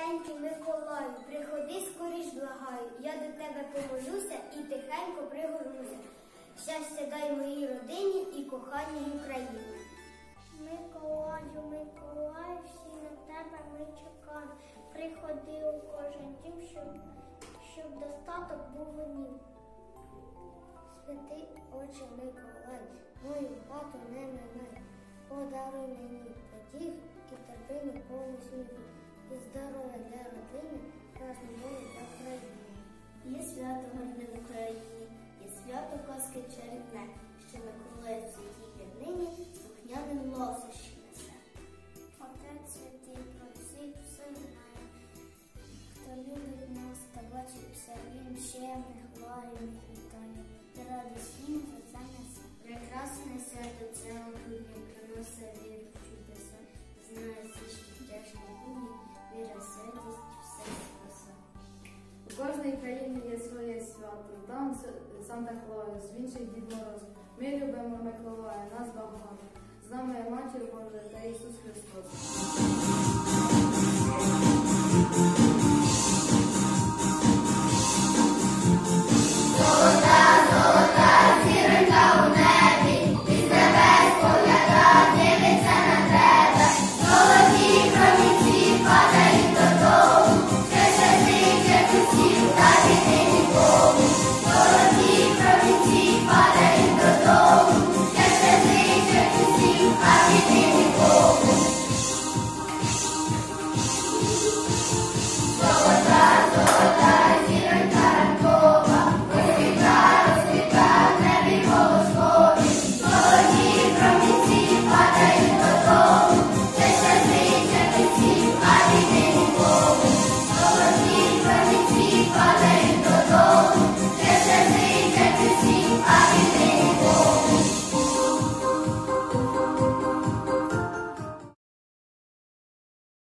Дорогенький Миколаю, приходи скоріш, благаю, я до тебе помолюся і тихенько пригорнуся. Щастя дай моїй родині і коханій Україні. Миколаю, Миколаю, всі на тебе ми чекаємо. Приходи у кожен дім, щоб достаток був у нім. Святий Отче Миколай, мою хату не минай, подаруй мені потіх і терпіння повну сміху, і здоров'я для родини, красну волю для країни. Є свято гарне в Україні, є свято казки чарівне, що Миколай в святій нині слухняним ласощі несе. Отець святий про всіх все знає, хто любить нас та бачить все, він ще Миколаю вітає, і радість їм за це несе. Прекрасне свято це огоння, приносить віру в чудеса, знає всі, що тяжкі будні, віра, святість, все спаса. У кожній країні є своє свято. Там Санта Клаус, в інших Дід Мороз. Ми любимо Миколая, нас багато. З нами Матір Божа та Ісус Христос.